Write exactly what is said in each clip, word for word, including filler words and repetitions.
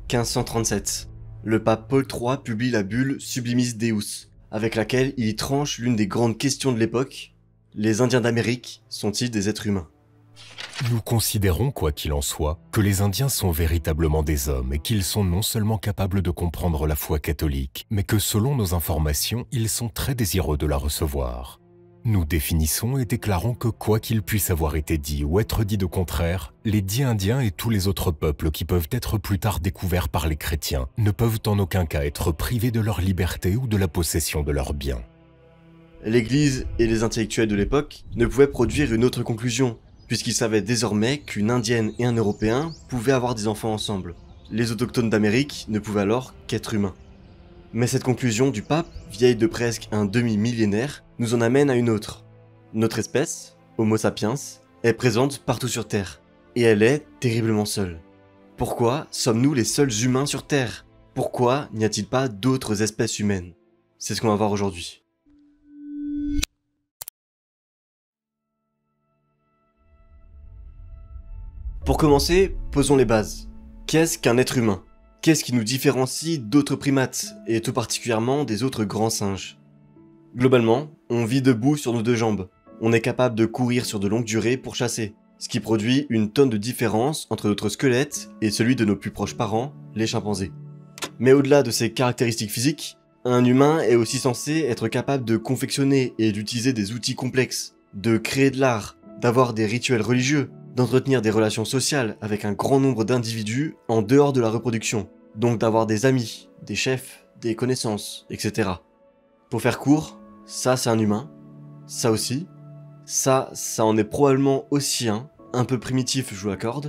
quinze cent trente-sept. Le pape Paul trois publie la bulle Sublimis Deus, avec laquelle il y tranche l'une des grandes questions de l'époque. Les Indiens d'Amérique sont-ils des êtres humains ? Nous considérons, quoi qu'il en soit, que les Indiens sont véritablement des hommes et qu'ils sont non seulement capables de comprendre la foi catholique, mais que selon nos informations, ils sont très désireux de la recevoir. Nous définissons et déclarons que quoi qu'il puisse avoir été dit ou être dit de contraire, les dits indiens et tous les autres peuples qui peuvent être plus tard découverts par les chrétiens ne peuvent en aucun cas être privés de leur liberté ou de la possession de leurs biens. L'Église et les intellectuels de l'époque ne pouvaient produire une autre conclusion, puisqu'ils savaient désormais qu'une Indienne et un Européen pouvaient avoir des enfants ensemble. Les autochtones d'Amérique ne pouvaient alors qu'être humains. Mais cette conclusion du pape, vieille de presque un demi-millénaire, nous en amène à une autre. Notre espèce, Homo sapiens, est présente partout sur Terre, et elle est terriblement seule. Pourquoi sommes-nous les seuls humains sur Terre ? Pourquoi n'y a-t-il pas d'autres espèces humaines ? C'est ce qu'on va voir aujourd'hui. Pour commencer, posons les bases. Qu'est-ce qu'un être humain ? Qu'est-ce qui nous différencie d'autres primates, et tout particulièrement des autres grands singes ? Globalement, on vit debout sur nos deux jambes. On est capable de courir sur de longues durées pour chasser, ce qui produit une tonne de différence entre notre squelette et celui de nos plus proches parents, les chimpanzés. Mais au-delà de ces caractéristiques physiques, un humain est aussi censé être capable de confectionner et d'utiliser des outils complexes, de créer de l'art, d'avoir des rituels religieux, d'entretenir des relations sociales avec un grand nombre d'individus en dehors de la reproduction, donc d'avoir des amis, des chefs, des connaissances, et cetera. Pour faire court, ça c'est un humain, ça aussi, ça, ça en est probablement aussi un, un peu primitif je vous l'accorde,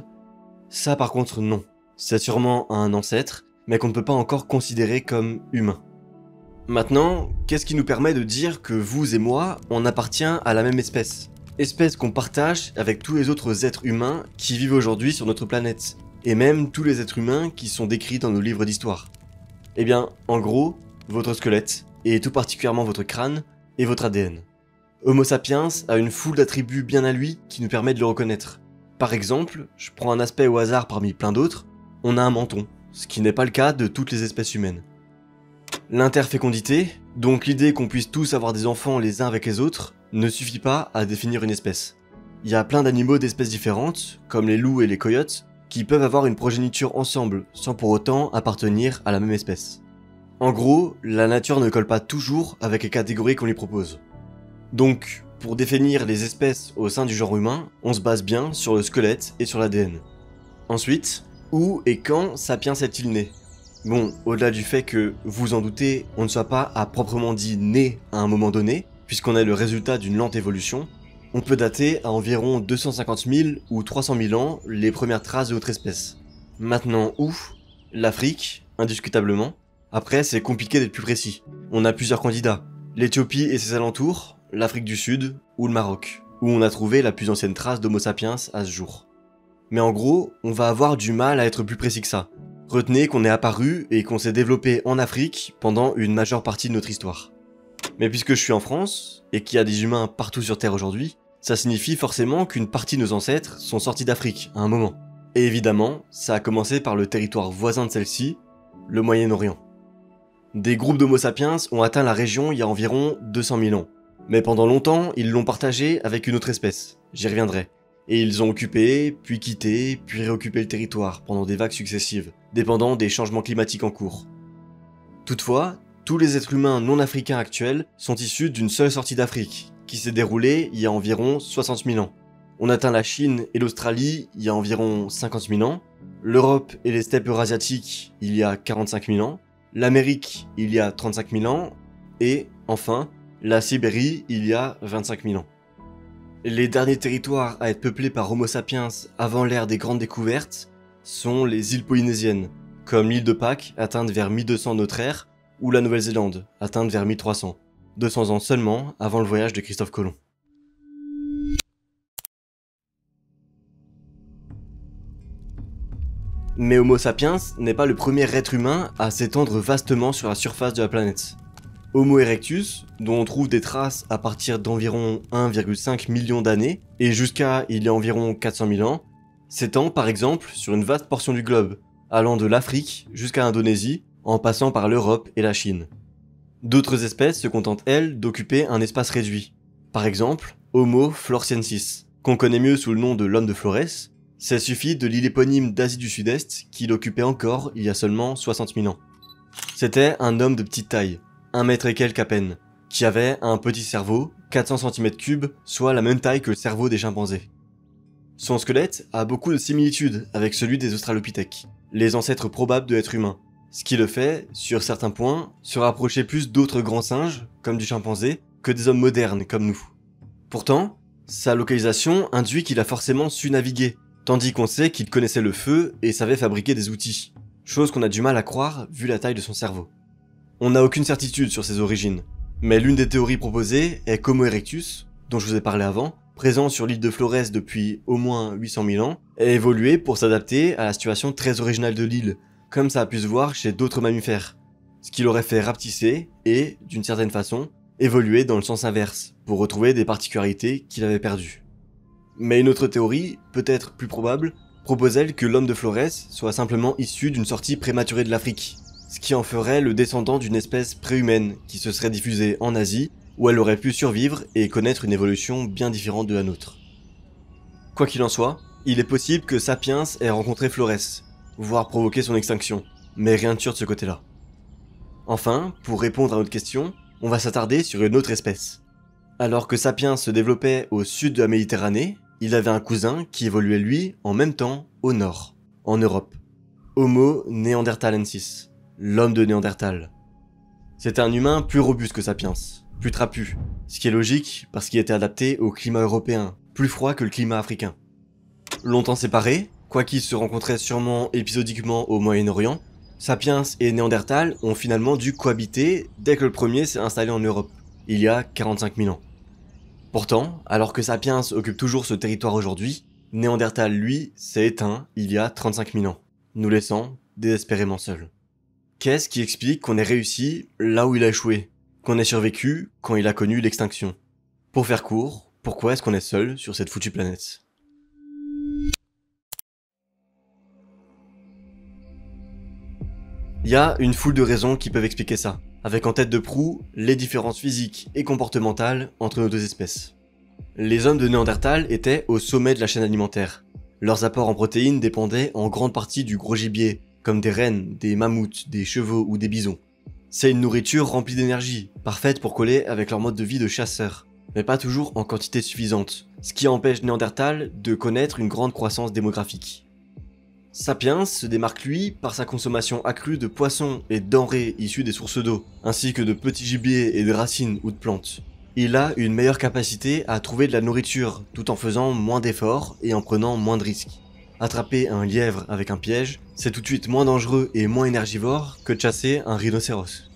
ça par contre non, c'est sûrement un ancêtre, mais qu'on ne peut pas encore considérer comme humain. Maintenant, qu'est-ce qui nous permet de dire que vous et moi, on appartient à la même espèce ? Espèce qu'on partage avec tous les autres êtres humains qui vivent aujourd'hui sur notre planète, et même tous les êtres humains qui sont décrits dans nos livres d'histoire. Eh bien, en gros, votre squelette, et tout particulièrement votre crâne, et votre A D N. Homo sapiens a une foule d'attributs bien à lui qui nous permet de le reconnaître. Par exemple, je prends un aspect au hasard parmi plein d'autres, on a un menton, ce qui n'est pas le cas de toutes les espèces humaines. L'interfécondité, donc l'idée qu'on puisse tous avoir des enfants les uns avec les autres, ne suffit pas à définir une espèce. Il y a plein d'animaux d'espèces différentes, comme les loups et les coyotes, qui peuvent avoir une progéniture ensemble, sans pour autant appartenir à la même espèce. En gros, la nature ne colle pas toujours avec les catégories qu'on lui propose. Donc, pour définir les espèces au sein du genre humain, on se base bien sur le squelette et sur l'A D N. Ensuite, où et quand Sapiens est-il né ? Bon, au-delà du fait que, vous en doutez, on ne soit pas à proprement dit né à un moment donné, puisqu'on est le résultat d'une lente évolution, on peut dater à environ deux cent cinquante mille ou trois cent mille ans les premières traces de notre espèce. Maintenant où ? L'Afrique, indiscutablement. Après, c'est compliqué d'être plus précis. On a plusieurs candidats. L'Éthiopie et ses alentours, l'Afrique du Sud ou le Maroc, où on a trouvé la plus ancienne trace d'Homo sapiens à ce jour. Mais en gros, on va avoir du mal à être plus précis que ça. Retenez qu'on est apparu et qu'on s'est développé en Afrique pendant une majeure partie de notre histoire. Mais puisque je suis en France, et qu'il y a des humains partout sur Terre aujourd'hui, ça signifie forcément qu'une partie de nos ancêtres sont sortis d'Afrique à un moment. Et évidemment, ça a commencé par le territoire voisin de celle-ci, le Moyen-Orient. Des groupes d'Homo sapiens ont atteint la région il y a environ deux cent mille ans. Mais pendant longtemps, ils l'ont partagé avec une autre espèce, j'y reviendrai. Et ils ont occupé, puis quitté, puis réoccupé le territoire pendant des vagues successives, dépendant des changements climatiques en cours. Toutefois, tous les êtres humains non africains actuels sont issus d'une seule sortie d'Afrique, qui s'est déroulée il y a environ soixante mille ans. On atteint la Chine et l'Australie il y a environ cinquante mille ans, l'Europe et les steppes eurasiatiques il y a quarante-cinq mille ans, l'Amérique il y a trente-cinq mille ans, et, enfin, la Sibérie il y a vingt-cinq mille ans. Les derniers territoires à être peuplés par Homo sapiens avant l'ère des grandes découvertes sont les îles polynésiennes, comme l'île de Pâques, atteinte vers mille deux cents notre ère, ou la Nouvelle-Zélande, atteinte vers mille trois cents, deux cents ans seulement avant le voyage de Christophe Colomb. Mais Homo sapiens n'est pas le premier être humain à s'étendre vastement sur la surface de la planète. Homo erectus, dont on trouve des traces à partir d'environ un virgule cinq million d'années, et jusqu'à il y a environ quatre cent mille ans, s'étend par exemple sur une vaste portion du globe, allant de l'Afrique jusqu'à l'Indonésie, en passant par l'Europe et la Chine. D'autres espèces se contentent, elles, d'occuper un espace réduit. Par exemple, Homo floresiensis, qu'on connaît mieux sous le nom de l'homme de Florès, ça suffit de l'île éponyme d'Asie du Sud-Est qu'il occupait encore il y a seulement soixante mille ans. C'était un homme de petite taille, un mètre et quelques à peine, qui avait un petit cerveau, quatre cents centimètres cubes, soit la même taille que le cerveau des chimpanzés. Son squelette a beaucoup de similitudes avec celui des australopithèques, les ancêtres probables de l'être humain, ce qui le fait, sur certains points, se rapprocher plus d'autres grands singes, comme du chimpanzé, que des hommes modernes comme nous. Pourtant, sa localisation induit qu'il a forcément su naviguer, tandis qu'on sait qu'il connaissait le feu et savait fabriquer des outils, chose qu'on a du mal à croire vu la taille de son cerveau. On n'a aucune certitude sur ses origines, mais l'une des théories proposées est qu'Homo erectus, dont je vous ai parlé avant, présent sur l'île de Florès depuis au moins huit cent mille ans, a évolué pour s'adapter à la situation très originale de l'île, comme ça a pu se voir chez d'autres mammifères, ce qui l'aurait fait rapetisser et, d'une certaine façon, évoluer dans le sens inverse, pour retrouver des particularités qu'il avait perdues. Mais une autre théorie, peut-être plus probable, propose elle que l'homme de Florès soit simplement issu d'une sortie prématurée de l'Afrique, ce qui en ferait le descendant d'une espèce préhumaine qui se serait diffusée en Asie, où elle aurait pu survivre et connaître une évolution bien différente de la nôtre. Quoi qu'il en soit, il est possible que Sapiens ait rencontré Florès, voire provoqué son extinction, mais rien de sûr de ce côté-là. Enfin, pour répondre à notre question, on va s'attarder sur une autre espèce. Alors que Sapiens se développait au sud de la Méditerranée, il avait un cousin qui évoluait lui en même temps au nord, en Europe. Homo neanderthalensis, l'homme de Néandertal. C'était un humain plus robuste que Sapiens, plus trapu, ce qui est logique parce qu'il était adapté au climat européen, plus froid que le climat africain. Longtemps séparés, quoiqu'ils se rencontraient sûrement épisodiquement au Moyen-Orient, Sapiens et Néandertal ont finalement dû cohabiter dès que le premier s'est installé en Europe, il y a quarante-cinq mille ans. Pourtant, alors que Sapiens occupe toujours ce territoire aujourd'hui, Néandertal, lui, s'est éteint il y a trente-cinq mille ans, nous laissant désespérément seuls. Qu'est-ce qui explique qu'on ait réussi là où il a échoué, qu'on ait survécu quand il a connu l'extinction? Pour faire court, pourquoi est-ce qu'on est seul sur cette foutue planète? Il y a une foule de raisons qui peuvent expliquer ça, avec en tête de proue les différences physiques et comportementales entre nos deux espèces. Les hommes de Néandertal étaient au sommet de la chaîne alimentaire. Leurs apports en protéines dépendaient en grande partie du gros gibier, comme des rennes, des mammouths, des chevaux ou des bisons. C'est une nourriture remplie d'énergie, parfaite pour coller avec leur mode de vie de chasseur, mais pas toujours en quantité suffisante, ce qui empêche Néandertal de connaître une grande croissance démographique. Sapiens se démarque lui par sa consommation accrue de poissons et de denrées issues des sources d'eau, ainsi que de petits gibiers et de racines ou de plantes. Il a une meilleure capacité à trouver de la nourriture tout en faisant moins d'efforts et en prenant moins de risques. Attraper un lièvre avec un piège, c'est tout de suite moins dangereux et moins énergivore que de chasser un rhinocéros.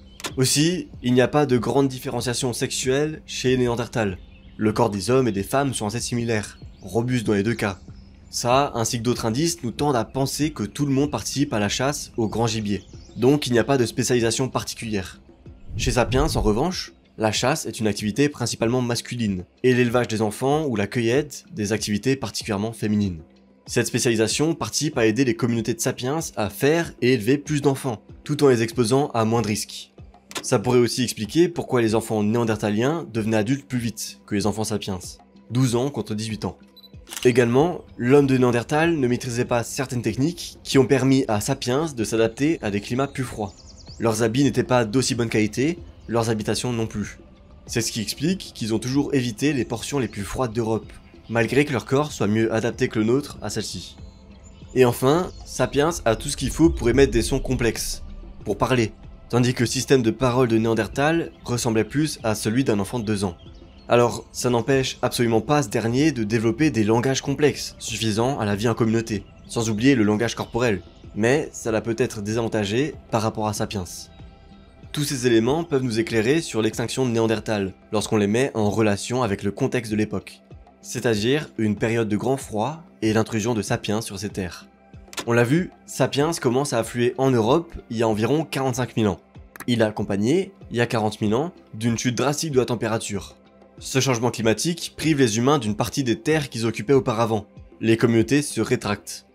Aussi, il n'y a pas de grande différenciation sexuelle chez Néandertal. Le corps des hommes et des femmes sont assez similaires, robustes dans les deux cas. Ça, ainsi que d'autres indices, nous tendent à penser que tout le monde participe à la chasse au grand gibier. Donc il n'y a pas de spécialisation particulière. Chez Sapiens, en revanche, la chasse est une activité principalement masculine, et l'élevage des enfants ou la cueillette des activités particulièrement féminines. Cette spécialisation participe à aider les communautés de Sapiens à faire et élever plus d'enfants, tout en les exposant à moins de risques. Ça pourrait aussi expliquer pourquoi les enfants néandertaliens devenaient adultes plus vite que les enfants Sapiens, douze ans contre dix-huit ans. Également, l'homme de Néandertal ne maîtrisait pas certaines techniques qui ont permis à Sapiens de s'adapter à des climats plus froids. Leurs habits n'étaient pas d'aussi bonne qualité, leurs habitations non plus. C'est ce qui explique qu'ils ont toujours évité les portions les plus froides d'Europe, malgré que leur corps soit mieux adapté que le nôtre à celle-ci. Et enfin, Sapiens a tout ce qu'il faut pour émettre des sons complexes, pour parler, tandis que le système de parole de Néandertal ressemblait plus à celui d'un enfant de deux ans. Alors, ça n'empêche absolument pas ce dernier de développer des langages complexes, suffisants à la vie en communauté, sans oublier le langage corporel, mais ça l'a peut-être désavantagé par rapport à Sapiens. Tous ces éléments peuvent nous éclairer sur l'extinction de Néandertal, lorsqu'on les met en relation avec le contexte de l'époque, c'est-à-dire une période de grand froid et l'intrusion de Sapiens sur ces terres. On l'a vu, Sapiens commence à affluer en Europe il y a environ quarante-cinq mille ans. Il a accompagné, il y a quarante mille ans, d'une chute drastique de la température. Ce changement climatique prive les humains d'une partie des terres qu'ils occupaient auparavant. Les communautés se rétractent.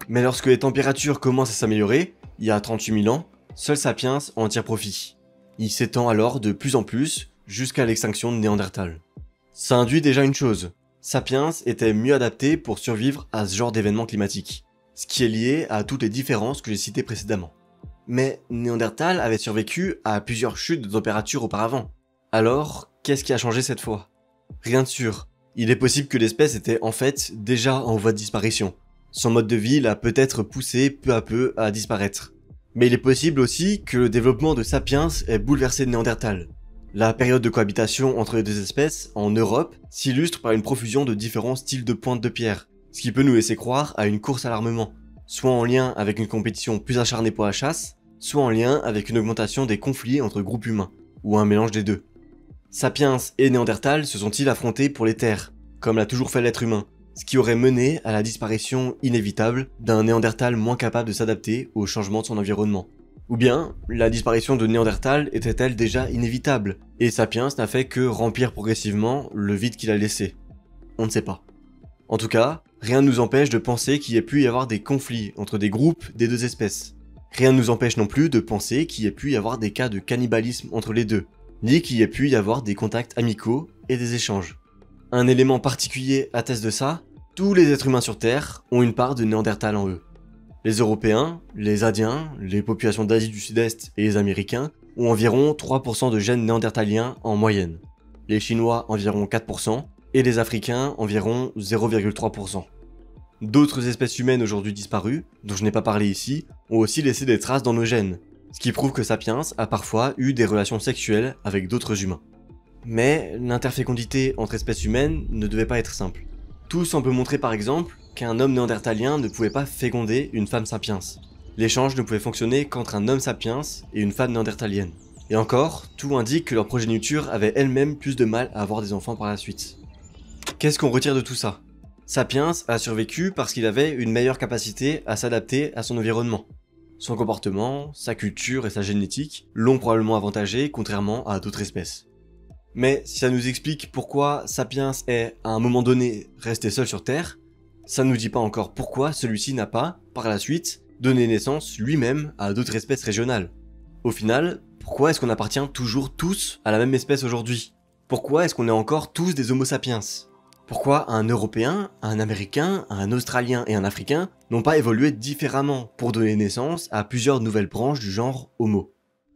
Mais lorsque les températures commencent à s'améliorer, il y a trente-huit mille ans, seul Sapiens en tire profit. Il s'étend alors de plus en plus jusqu'à l'extinction de Néandertal. Ça induit déjà une chose, Sapiens était mieux adapté pour survivre à ce genre d'événements climatiques, ce qui est lié à toutes les différences que j'ai citées précédemment. Mais Néandertal avait survécu à plusieurs chutes de température auparavant. Alors, qu'est-ce qui a changé cette fois? Rien de sûr. Il est possible que l'espèce était en fait déjà en voie de disparition. Son mode de vie l'a peut-être poussé peu à peu à disparaître. Mais il est possible aussi que le développement de Sapiens ait bouleversé Néandertal. La période de cohabitation entre les deux espèces, en Europe, s'illustre par une profusion de différents styles de pointe de pierre, ce qui peut nous laisser croire à une course à l'armement, soit en lien avec une compétition plus acharnée pour la chasse, soit en lien avec une augmentation des conflits entre groupes humains, ou un mélange des deux. Sapiens et Néandertal se sont-ils affrontés pour les terres, comme l'a toujours fait l'être humain, ce qui aurait mené à la disparition inévitable d'un Néandertal moins capable de s'adapter aux changements de son environnement. Ou bien, la disparition de Néandertal était-elle déjà inévitable, et Sapiens n'a fait que remplir progressivement le vide qu'il a laissé. On ne sait pas. En tout cas, rien ne nous empêche de penser qu'il y ait pu y avoir des conflits entre des groupes des deux espèces. Rien ne nous empêche non plus de penser qu'il y ait pu y avoir des cas de cannibalisme entre les deux, ni qu'il y ait pu y avoir des contacts amicaux et des échanges. Un élément particulier atteste de ça, tous les êtres humains sur Terre ont une part de Néandertal en eux. Les Européens, les Indiens, les populations d'Asie du Sud-Est et les Américains ont environ trois pour cent de gènes néandertaliens en moyenne. Les Chinois environ quatre pour cent et les Africains environ zéro virgule trois pour cent. D'autres espèces humaines aujourd'hui disparues, dont je n'ai pas parlé ici, ont aussi laissé des traces dans nos gènes, ce qui prouve que Sapiens a parfois eu des relations sexuelles avec d'autres humains. Mais l'interfécondité entre espèces humaines ne devait pas être simple. Tout semble montrer par exemple qu'un homme néandertalien ne pouvait pas féconder une femme sapiens. L'échange ne pouvait fonctionner qu'entre un homme sapiens et une femme néandertalienne. Et encore, tout indique que leur progéniture avait elle-même plus de mal à avoir des enfants par la suite. Qu'est-ce qu'on retire de tout ça? Sapiens a survécu parce qu'il avait une meilleure capacité à s'adapter à son environnement. Son comportement, sa culture et sa génétique l'ont probablement avantagé contrairement à d'autres espèces. Mais si ça nous explique pourquoi Sapiens est, à un moment donné, resté seul sur Terre, ça ne nous dit pas encore pourquoi celui-ci n'a pas, par la suite, donné naissance lui-même à d'autres espèces régionales. Au final, pourquoi est-ce qu'on appartient toujours tous à la même espèce aujourd'hui? Pourquoi est-ce qu'on est encore tous des Homo sapiens? Pourquoi un Européen, un Américain, un Australien et un Africain n'ont pas évolué différemment pour donner naissance à plusieurs nouvelles branches du genre Homo?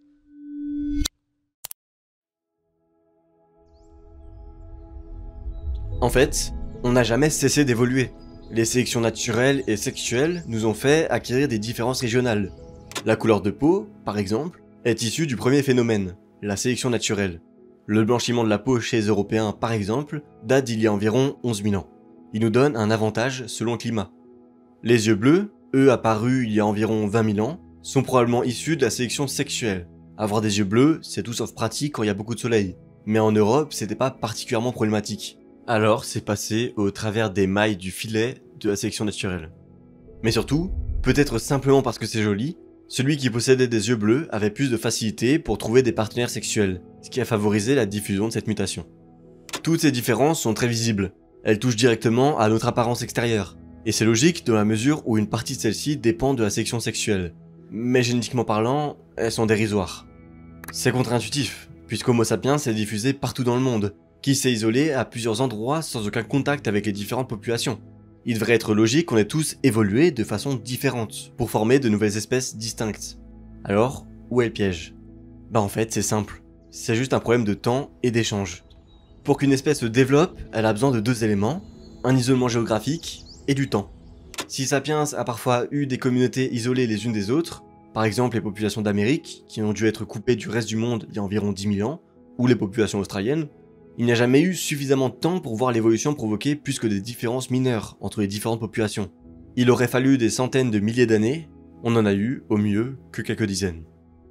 En fait, on n'a jamais cessé d'évoluer. Les sélections naturelles et sexuelles nous ont fait acquérir des différences régionales. La couleur de peau, par exemple, est issue du premier phénomène, la sélection naturelle. Le blanchiment de la peau chez les Européens, par exemple, date d'il y a environ onze mille ans. Il nous donne un avantage selon le climat. Les yeux bleus, eux apparus il y a environ vingt mille ans, sont probablement issus de la sélection sexuelle. Avoir des yeux bleus, c'est tout sauf pratique quand il y a beaucoup de soleil. Mais en Europe, c'était pas particulièrement problématique. Alors, c'est passé au travers des mailles du filet de la sélection naturelle. Mais surtout, peut-être simplement parce que c'est joli, celui qui possédait des yeux bleus avait plus de facilité pour trouver des partenaires sexuels, ce qui a favorisé la diffusion de cette mutation. Toutes ces différences sont très visibles, elles touchent directement à notre apparence extérieure, et c'est logique dans la mesure où une partie de celle-ci dépend de la sélection sexuelle. Mais génétiquement parlant, elles sont dérisoires. C'est contre-intuitif, puisqu'Homo sapiens est diffusé partout dans le monde, qui s'est isolé à plusieurs endroits sans aucun contact avec les différentes populations. Il devrait être logique qu'on ait tous évolué de façon différente, pour former de nouvelles espèces distinctes. Alors, où est le piège? Bah en fait, c'est simple. C'est juste un problème de temps et d'échange. Pour qu'une espèce se développe, elle a besoin de deux éléments, un isolement géographique et du temps. Si Sapiens a parfois eu des communautés isolées les unes des autres, par exemple les populations d'Amérique, qui ont dû être coupées du reste du monde il y a environ dix mille ans, ou les populations australiennes, il n'y a jamais eu suffisamment de temps pour voir l'évolution provoquer plus que des différences mineures entre les différentes populations. Il aurait fallu des centaines de milliers d'années, on n'en a eu, au mieux, que quelques dizaines.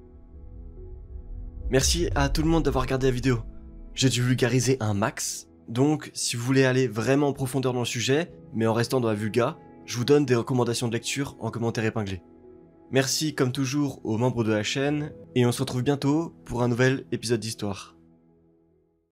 Merci à tout le monde d'avoir regardé la vidéo. J'ai dû vulgariser un max, donc si vous voulez aller vraiment en profondeur dans le sujet, mais en restant dans la vulga, je vous donne des recommandations de lecture en commentaire épinglé. Merci comme toujours aux membres de la chaîne, et on se retrouve bientôt pour un nouvel épisode d'histoire.